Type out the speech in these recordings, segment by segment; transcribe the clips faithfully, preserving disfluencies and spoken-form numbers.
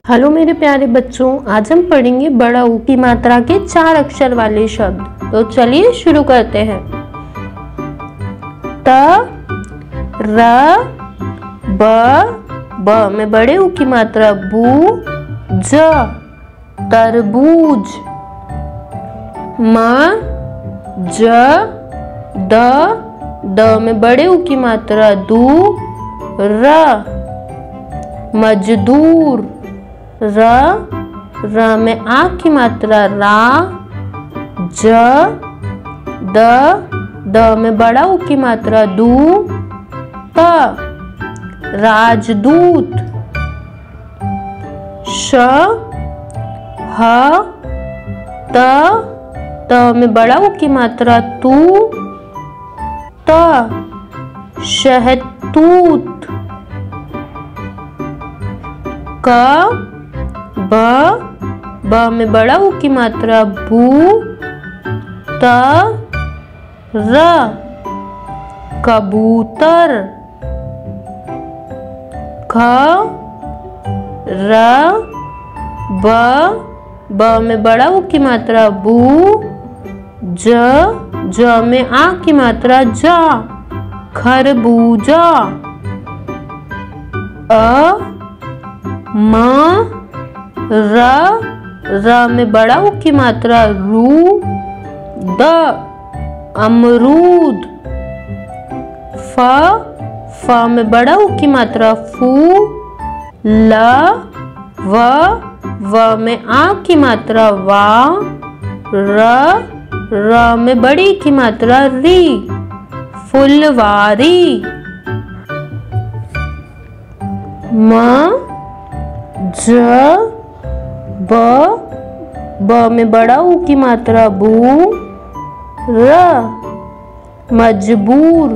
Hello मेरे प्यारे बच्चों, आज हम पढ़ेंगे बड़ा ऊ की मात्रा के चार अक्षर वाले शब्द। तो चलिए शुरू करते हैं। त र ब ब में बड़े ऊ की मात्रा बू ज तरबूज। म ज द द में बड़े ऊ की मात्रा दू र मजदूर। र र में आ की मात्रा रा ज द द में बड़ा ऊ की मात्रा दू त राजदूत। श ह त त में बड़ा ऊ की मात्रा तू त शहतूत। क ब ब में बड़ा ऊ की मात्रा बू त र कबूतर। ख र ब ब में बड़ा ऊ की मात्रा बू ज ज में आ की मात्रा जा खरबूजा। अ म र र में बड़ा ऊ की मात्रा रू द अमरूद। फ फ में बड़ा ऊ की मात्रा फू ल व व में आ की मात्रा वा र र में बड़ी की मात्रा री फुलवारी। म ज ब ब में बड़ा ऊ की मात्रा बू र मजबूर।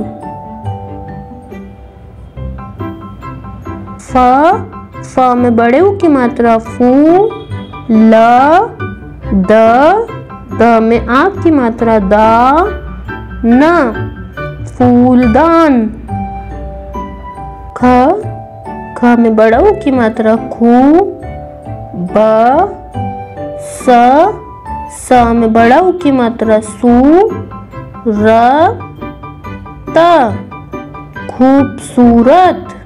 फ फ में बड़े ऊ की मात्रा फू ल द द में आ की मात्रा दा न फूलदान। ख ख में बड़ा ऊ की मात्रा खू ब स स में बड़ा ऊ की मात्रा सू र त खूबसूरत।